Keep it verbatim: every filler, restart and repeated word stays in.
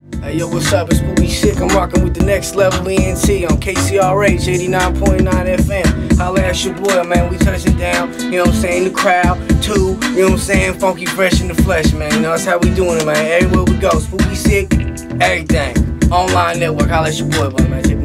Hey yo, what's up? It's SpookieSicc. I'm rocking with the next level E N T on K C R H eighty-nine point nine F M. Holla at your boy, man. We touching down, you know what I'm saying? The crowd, too, you know what I'm saying? Funky fresh in the flesh, man. You know, that's how we doing it, man. Everywhere we go. SpookieSicc, everything. Online network. Holla at your boy, boy, man.